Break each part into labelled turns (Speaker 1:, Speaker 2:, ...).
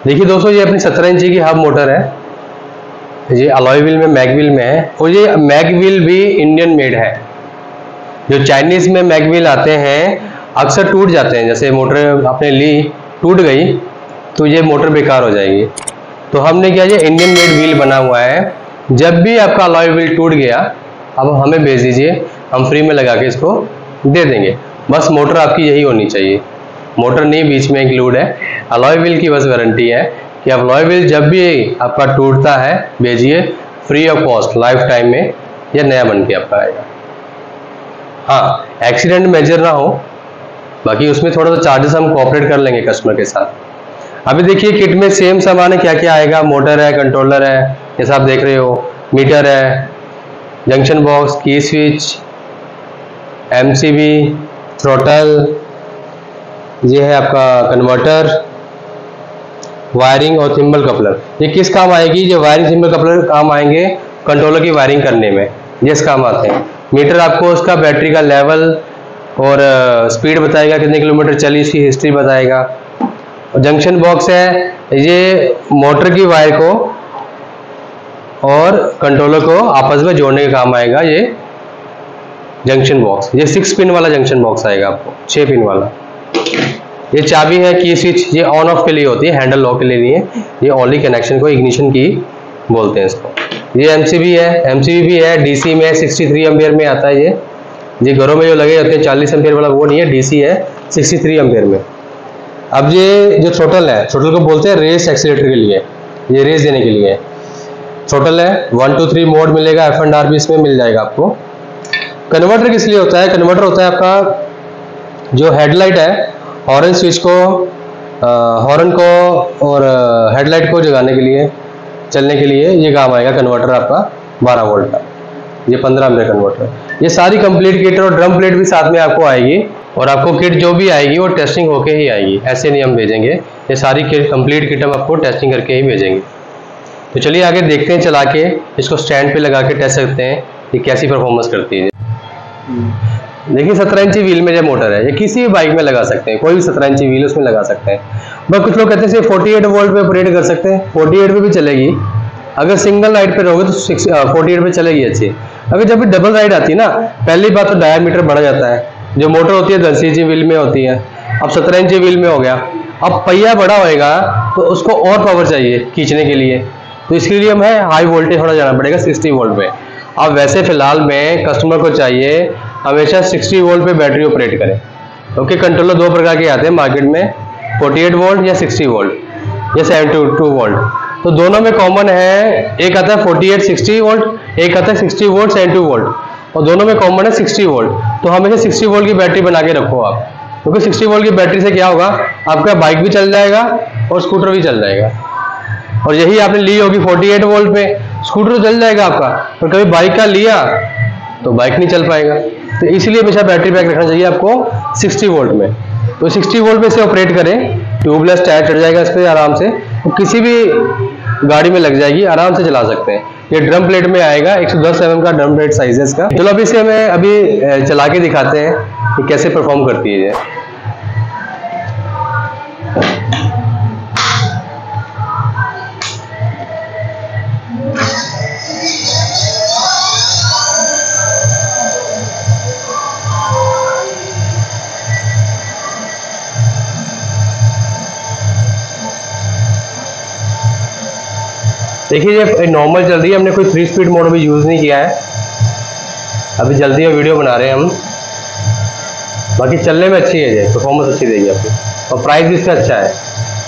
Speaker 1: देखिए दोस्तों, ये अपनी 17 इंची की हब मोटर है। ये अलॉय व्हील में, मैग व्हील में है, और ये मैग व्हील भी इंडियन मेड है। जो चाइनीज में मैग व्हील आते हैं अक्सर टूट जाते हैं। जैसे मोटर आपने ली, टूट गई तो ये मोटर बेकार हो जाएगी। तो हमने क्या, ये इंडियन मेड व्हील बना हुआ है। जब भी आपका अलॉय व्हील टूट गया, अब हमें भेज दीजिए, हम फ्री में लगा के इसको दे देंगे। बस मोटर आपकी यही होनी चाहिए, मोटर नहीं बीच में इंक्लूड है। अलॉय व्हील की बस वारंटी है कि अलॉय व्हील जब भी आपका टूटता है भेजिए, free of cost, lifetime में यह नया बन के आपका आएगा। हाँ, एक्सीडेंट मेजर ना हो, बाकी उसमें थोड़ा सा चार्जेस हम कोऑपरेट कर लेंगे कस्टमर के साथ। अभी देखिए किट में सेम सामान है, क्या क्या आएगा। मोटर है, कंट्रोलर है, जैसा आप देख रहे हो, मीटर है, junction box, key switch, MCB, throttle, ये है आपका कन्वर्टर, वायरिंग और थिम्बल कपलर। ये किस काम आएगी? ये वायरिंग थिम्बल कपलर काम आएंगे कंट्रोलर की वायरिंग करने में, ये इस काम आते हैं। मीटर आपको उसका बैटरी का लेवल और स्पीड बताएगा, कितने किलोमीटर चली, इसकी हिस्ट्री बताएगा। और जंक्शन बॉक्स है, ये मोटर की वायर को और कंट्रोलर को आपस में जोड़ने का काम आएगा। ये जंक्शन बॉक्स, ये 6 पिन वाला जंक्शन बॉक्स आएगा आपको, 6 पिन वाला। ये चाबी है, की स्विच, ये ऑन ऑफ के लिए होती है, हैंडल लॉक के लिए नहीं है। ये ओनली कनेक्शन को इग्निशन की बोलते हैं इसको। ये एमसीबी है, एमसीबी भी है, डीसी में 63 एम्पियर में आता है। ये घरों में जो लगे होते हैं 40 एम्पियर वाला, वो नहीं है, डीसी है 63 एम्पियर में। अब ये जो थ्रोटल है, थ्रोटल को बोलते हैं रेस एक्सीलेटर के लिए, ये रेस देने के लिए थ्रोटल है। 1 2 3 मोड मिलेगा, एफ एंड आर भी इसमें मिल जाएगा आपको। कन्वर्टर किस लिए होता है? कन्वर्टर होता है आपका जो हेडलाइट है, हॉर्न स्विच को, हॉर्न को और हेडलाइट को जगाने के लिए, चलने के लिए ये काम आएगा कन्वर्टर आपका 12 वोल्ट का। ये 15 एम्पियर कन्वर्टर। ये सारी कंप्लीट किट और ड्रम प्लेट भी साथ में आपको आएगी, और आपको किट जो भी आएगी वो टेस्टिंग होके ही आएगी, ऐसे नहीं हम भेजेंगे। ये सारी किट, कंप्लीट किट हम आपको टेस्टिंग करके ही भेजेंगे। तो चलिए आगे देखते हैं, चला के इसको स्टैंड पे लगा के टेस्ट करते हैं कि कैसी परफॉर्मेंस करती है। देखिए 17 इंची व्हील में जो मोटर है, ये किसी भी बाइक में लगा सकते हैं, कोई भी 17 इंची व्हील उसमें लगा सकते हैं। बस कुछ लोग कहते हैं 48 वोल्ट पे ऑपरेट कर सकते हैं, 48 पे भी चलेगी। अगर सिंगल राइड पे रहोगे तो 48 पे चलेगी अच्छी। अगर जब भी डबल राइड आती है ना, पहली बात तो डायामीटर बढ़ जाता है। जो मोटर होती है 10 इंची व्हील में होती है, अब 17 इंची व्हील में हो गया। अब पहिया बड़ा होएगा तो उसको और पावर चाहिए खींचने के लिए, तो इसके लिए हमें हाई वोल्टेज थोड़ा जाना पड़ेगा, 60 वोल्ट पे। अब वैसे फिलहाल में कस्टमर को चाहिए हमेशा 60 वोल्ट पे बैटरी ऑपरेट करें। ओके, कंट्रोलर दो प्रकार के आते हैं मार्केट में, 48 वोल्ट या 60 वोल्ट या 72 वोल्ट। तो दोनों में कॉमन है, एक आता है 48 60 वोल्ट, एक आता है 60 वोल्ट 72 वोल्ट, और दोनों में कॉमन है 60 वोल्ट। तो हमेशा 60 वोल्ट की बैटरी बना के रखो आप, क्योंकि 60 वोल्ट की बैटरी से क्या होगा, आपका बाइक भी चल जाएगा और स्कूटर भी चल जाएगा। और यही आपने ली होगी 48 वोल्ट पे, स्कूटर तो चल जाएगा आपका, पर कभी बाइक का लिया तो बाइक नहीं चल पाएगा। तो इसलिए हमेशा बैटरी पैक रखना चाहिए आपको 60 वोल्ट में। तो 60 वोल्ट में से ऑपरेट करें, ट्यूबलेस टायर चढ़ जाएगा इस पर आराम से, तो किसी भी गाड़ी में लग जाएगी, आराम से चला सकते हैं। ये ड्रम प्लेट में आएगा, 110 mm का ड्रम प्लेट साइज है इसका। चलो अभी इसे हमें अभी चला के दिखाते हैं कि कैसे परफॉर्म करती है ये। देखिए ये नॉर्मल चल रही है, हमने कोई 3 स्पीड मोड भी यूज़ नहीं किया है। अभी जल्दी में वीडियो बना रहे हैं हम, बाकी चलने में अच्छी है, ये परफॉर्मेंस अच्छी देगी आपको, और प्राइस भी इसका अच्छा है।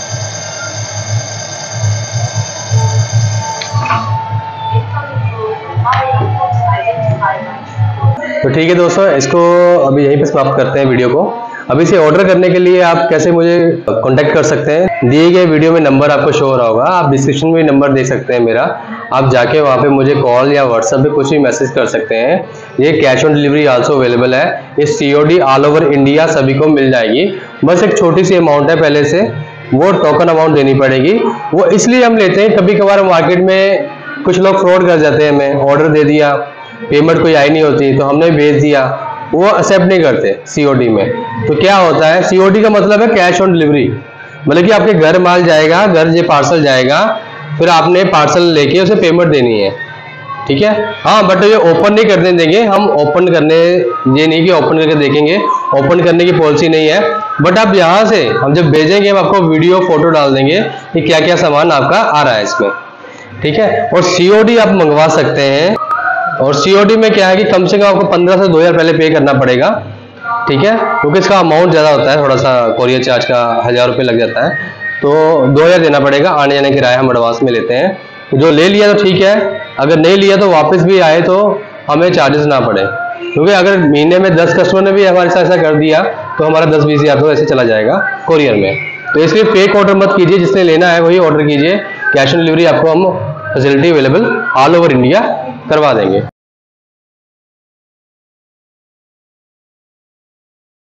Speaker 1: तो ठीक है दोस्तों, इसको अभी यहीं पे समाप्त करते हैं वीडियो को। अभी इसे ऑर्डर करने के लिए आप कैसे मुझे कांटेक्ट कर सकते हैं, दिए गए वीडियो में नंबर आपको शो हो रहा होगा, आप डिस्क्रिप्शन में नंबर देख सकते हैं मेरा। आप जाके वहाँ पे मुझे कॉल या व्हाट्सएप पे कुछ भी मैसेज कर सकते हैं। ये cash on delivery also available है, ये COD ऑल ओवर इंडिया सभी को मिल जाएगी। बस एक छोटी सी अमाउंट है पहले से, वो टोकन अमाउंट देनी पड़ेगी। वो इसलिए हम लेते हैं, कभी कभार मार्केट में कुछ लोग फ्रॉड कर जाते हैं, हमें ऑर्डर दे दिया, पेमेंट कोई आई नहीं होती तो हमने भेज दिया, वो एक्सेप्ट नहीं करते COD में। तो क्या होता है, COD का मतलब है कैश ऑन डिलीवरी। मतलब कि आपके घर माल जाएगा, घर ये पार्सल जाएगा, फिर आपने पार्सल लेके उसे पेमेंट देनी है, ठीक है। हाँ, बट ये ओपन नहीं करने देंगे हम, ओपन करने ये नहीं कि ओपन करके देखेंगे, ओपन करने की पॉलिसी नहीं है। बट आप यहाँ से हम जब भेजेंगे, हम आपको वीडियो फोटो डाल देंगे कि क्या क्या सामान आपका आ रहा है इसमें, ठीक है। और सीओडी आप मंगवा सकते हैं, और सीओडी में क्या है कि कम से कम आपको 15 से 2000 पहले पे करना पड़ेगा, ठीक है, क्योंकि इसका अमाउंट ज़्यादा होता है, थोड़ा सा कोरियर चार्ज का 1000 रुपये लग जाता है, तो 2000 देना पड़ेगा। आने जाने किराया हम एडवांस में लेते हैं, जो ले लिया तो ठीक है, अगर नहीं लिया तो वापस भी आए तो हमें चार्जेस ना पड़े, क्योंकि अगर महीने में 10 कस्टमर ने भी हमारे साथ ऐसा कर दिया तो हमारा 10-20 हज़ार तो ऐसे चला जाएगा कोरियर में। तो इसलिए फेक ऑर्डर मत कीजिए, जिसने लेना है वही ऑर्डर कीजिए। कैश ऑन डिलीवरी आपको हम facility available all over India करवा देंगे।